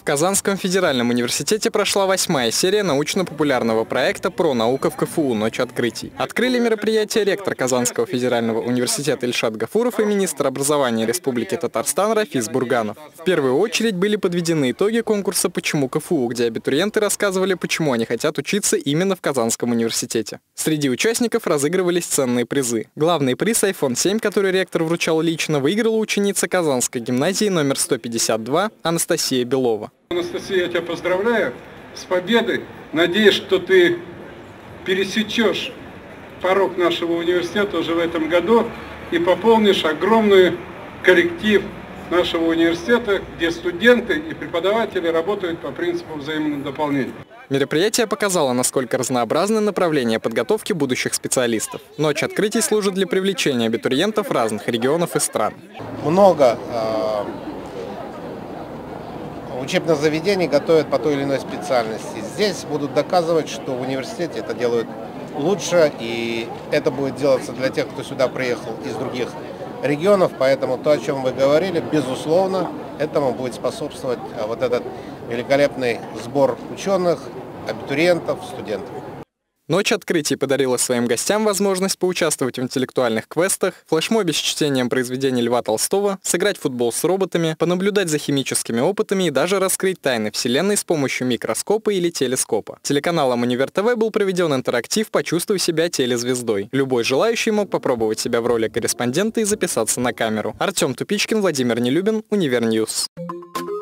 В Казанском федеральном университете прошла 8-я серия научно-популярного проекта про науку в КФУ «Ночь открытий». Открыли мероприятие ректор Казанского федерального университета Ильшат Гафуров и министр образования Республики Татарстан Рафис Бурганов. В первую очередь были подведены итоги конкурса «Почему КФУ?», где абитуриенты рассказывали, почему они хотят учиться именно в Казанском университете. Среди участников разыгрывались ценные призы. Главный приз iPhone 7, который ректор вручал лично, выиграла ученица Казанской гимназии номер 152 Анастасия Белова. Анастасия, я тебя поздравляю с победой. Надеюсь, что ты пересечешь порог нашего университета уже в этом году и пополнишь огромный коллектив нашего университета, где студенты и преподаватели работают по принципу взаимного дополнения. Мероприятие показало, насколько разнообразны направления подготовки будущих специалистов. Ночь открытий служит для привлечения абитуриентов разных регионов и стран. Много учебных заведений готовят по той или иной специальности. Здесь будут доказывать, что в университете это делают лучше, и это будет делаться для тех, кто сюда приехал из других регионов. Поэтому то, о чем вы говорили, безусловно, этому будет способствовать вот этот великолепный сбор ученых, абитуриентов, студентов. Ночь открытий подарила своим гостям возможность поучаствовать в интеллектуальных квестах, флешмобе с чтением произведений Льва Толстого, сыграть в футбол с роботами, понаблюдать за химическими опытами и даже раскрыть тайны Вселенной с помощью микроскопа или телескопа. Телеканалом Универ ТВ был проведен интерактив «Почувствуй себя телезвездой». Любой желающий мог попробовать себя в роли корреспондента и записаться на камеру. Артем Тупичкин, Владимир Нелюбин, Универньюз.